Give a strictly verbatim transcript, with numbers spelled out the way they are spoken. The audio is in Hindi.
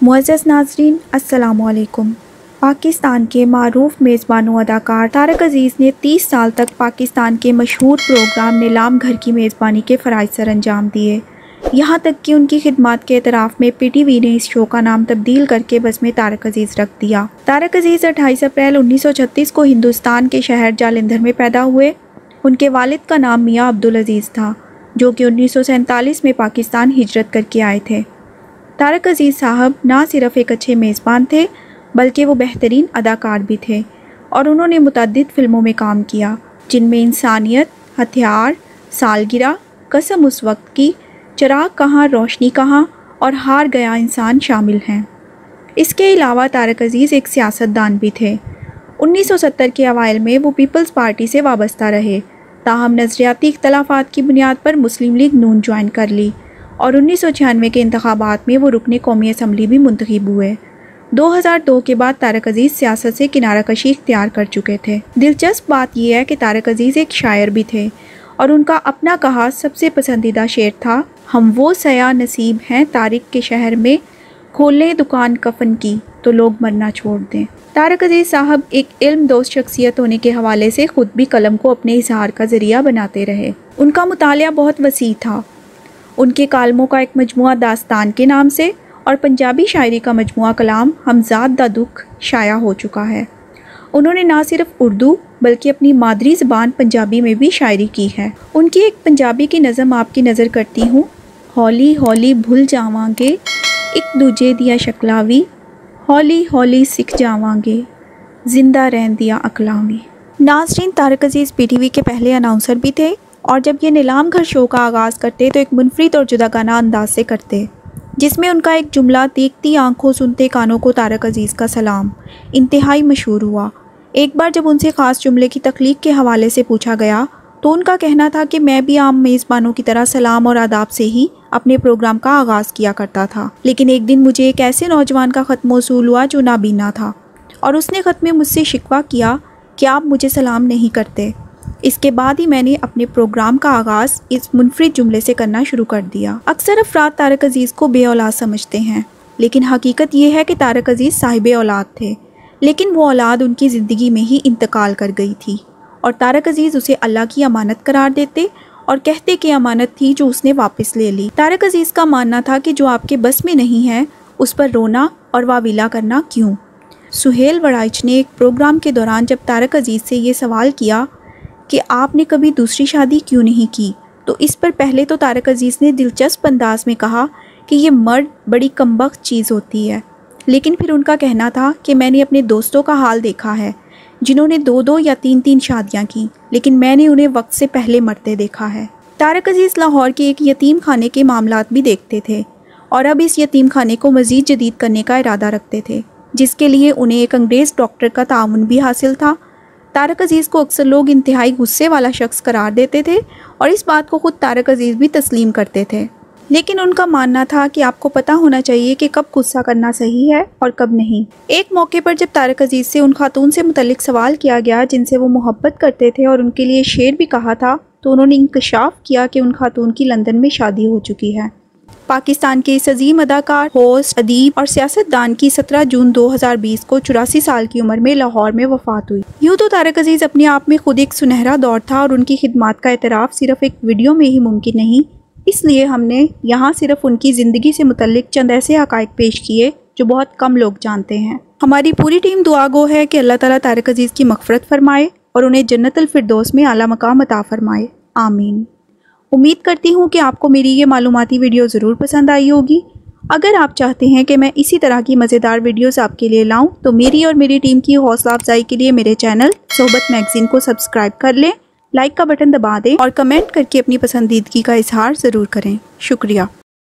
मुअज़्ज़ज़ नाज़रीन, अस्सलामुअलैकुम। पाकिस्तान के मारूफ मेज़बान व अदाकार तारक अज़ीज़ ने तीस साल तक पाकिस्तान के मशहूर प्रोग्राम नीलाम घर की मेज़बानी के फ़राइज़ सर अंजाम दिए। यहाँ तक कि उनकी खिदमत के एतराफ़ में पी टी वी ने इस शो का नाम तब्दील करके बस में तारक अज़ीज़ रख दिया। तारक अज़ीज़ अट्ठाईस अप्रैल उन्नीस सौ छत्तीस को हिंदुस्तान के शहर जालंधर में पैदा हुए। उनके वालिद का नाम मियाँ अब्दुल अज़ीज़ था, जो कि उन्नीस सौ सैंतालीस में पाकिस्तान हिजरत करके आए थे। तारक अज़ीज़ साहब ना सिर्फ़ एक अच्छे मेज़बान थे, बल्कि वो बेहतरीन अदाकार भी थे और उन्होंने मुतअद्दिद फ़िल्मों में काम किया, जिनमें इंसानियत, हथियार, सालगिरह, कसम उस वक्त की, चिराग कहाँ रोशनी कहाँ और हार गया इंसान शामिल हैं। इसके अलावा तारक अज़ीज़ एक सियासतदान भी थे। उन्नीस सौ सत्तर के अवाइल में वो पीपल्स पार्टी से वाबस्ता रहे, ताहम नज़रियाती इख्तलाफात की बुनियाद पर मुस्लिम लीग नून ज्वाइन कर ली और उन्नीस सौ छियानवे के इंतखाबात में वो रुकने कौमी असम्बली भी मुंतखब हुए। दो हज़ार दो के बाद तारक अज़ीज़ सियासत से किनारा कशी इख्तियार कर चुके थे। दिलचस्प बात यह है कि तारक अज़ीज़ एक शायर भी थे और उनका अपना कहा सबसे पसंदीदा शेर था, हम वो सया नसीब हैं तारिक के शहर में, खोलें दुकान कफन की तो लोग मरना छोड़ दें। तारक अज़ीज़ साहब एक इल्म दोस्त शख्सियत होने के हवाले से ख़ुद भी कलम को अपने इज़हार का ज़रिया बनाते रहे। उनका मुतालिया बहुत वसी था। उनके कालमों का एक मजमुआ दास्तान के नाम से और पंजाबी शायरी का मजमुआ कलाम हमजाद दा दुख शाया हो चुका है। उन्होंने ना सिर्फ उर्दू बल्कि अपनी मादरी ज़बान पंजाबी में भी शायरी की है। उनकी एक पंजाबी की नज़म आपकी नज़र करती हूँ। हौली हौली भुल जावांगे एक दूजे दिया शक्लावी, हौली हौली सिख जावांगे जिंदा रहन दिया अकलावी। नाज़रीन, Tariq Aziz P T V के पहले अनाउंसर भी थे और जब ये नीलाम घर शो का आगाज़ करते तो एक मुनफरिद और जुदागाना अंदाज से करते, जिसमें उनका एक जुमला देखती आंखों सुनते कानों को तारक अज़ीज़ का सलाम इंतहाई मशहूर हुआ। एक बार जब उनसे ख़ास जुमले की तख्लीक के हवाले से पूछा गया तो उनका कहना था कि मैं भी आम मेज़बानों की तरह सलाम और आदाब से ही अपने प्रोग्राम का आगाज़ किया करता था, लेकिन एक दिन मुझे एक ऐसे नौजवान का ख़त मौसूल हुआ जो नाबीना था और उसने ख़त में मुझसे शिकवा किया कि आप मुझे सलाम नहीं करते। इसके बाद ही मैंने अपने प्रोग्राम का आगाज़ इस मुनफरिद जुमले से करना शुरू कर दिया। अक्सर अफराद तारक अज़ीज़ को बे औलाद समझते हैं, लेकिन हकीकत यह है कि तारक अज़ीज़ साहिब औलाद थे, लेकिन वो औलाद उनकी ज़िंदगी में ही इंतकाल कर गई थी और तारक अज़ीज़ उसे अल्लाह की अमानत करार देते और कहते कि अमानत थी जो उसने वापस ले ली। तारक अज़ीज़ का मानना था कि जो आपके बस में नहीं है उस पर रोना और वाविला करना क्यों। सुहेल वड़ाइच ने एक प्रोग्राम के दौरान जब तारक अज़ीज़ से ये सवाल किया कि आपने कभी दूसरी शादी क्यों नहीं की, तो इस पर पहले तो तारक अज़ीज़ ने दिलचस्प अंदाज में कहा कि ये मर्द बड़ी कमबख्त चीज़ होती है, लेकिन फिर उनका कहना था कि मैंने अपने दोस्तों का हाल देखा है जिन्होंने दो दो या तीन तीन शादियां की, लेकिन मैंने उन्हें वक्त से पहले मरते देखा है। तारक अज़ीज़ लाहौर के एक यतीम खाने के मामलात भी देखते थे और अब इस यतीम खाने को मज़ीद जदीद करने का इरादा रखते थे, जिसके लिए उन्हें एक अंग्रेज़ डॉक्टर का ताउन भी हासिल था। तारक अज़ीज़ को अक्सर लोग इंतहाई गुस्से वाला शख्स करार देते थे और इस बात को ख़ुद तारक अज़ीज़ भी तस्लीम करते थे, लेकिन उनका मानना था कि आपको पता होना चाहिए कि कब गुस्सा करना सही है और कब नहीं। एक मौके पर जब तारक अज़ीज़ से उन खातून से मुतल्लिक सवाल किया गया जिनसे वो मोहब्बत करते थे और उनके लिए शेर भी कहा था, तो उन्होंने इंकशाफ किया कि उन खातून की लंदन में शादी हो चुकी है। पाकिस्तान के इस अजीम अदाकार, होस्ट, अदीब और सियासतदान की सत्रह जून दो हज़ार बीस को चौरासी साल की उम्र में लाहौर में वफ़ात हुई। यूँ तो तारक अज़ीज़ अपने आप में खुद एक सुनहरा दौर था और उनकी खिदमत का एतराफ़ सिर्फ एक वीडियो में ही मुमकिन नहीं, इसलिए हमने यहाँ सिर्फ उनकी ज़िंदगी से मुतल्लिक चंद ऐसे हक़ाइक़ पेश किए जो बहुत कम लोग जानते हैं। हमारी पूरी टीम दुआ गो है कि अल्लाह ताला तारक अज़ीज़ की मग़फ़िरत फ़रमाए और उन्हें जन्नतुल फ़िरदौस में आला मकाम अता फ़रमाए, आमीन। उम्मीद करती हूँ कि आपको मेरी ये मालूमाती वीडियो ज़रूर पसंद आई होगी। अगर आप चाहते हैं कि मैं इसी तरह की मज़ेदार वीडियोस आपके लिए लाऊं, तो मेरी और मेरी टीम की हौसला अफजाई के लिए मेरे चैनल सोहबत मैगज़ीन को सब्सक्राइब कर लें, लाइक का बटन दबा दें और कमेंट करके अपनी पसंदीदगी का इजहार ज़रूर करें। शुक्रिया।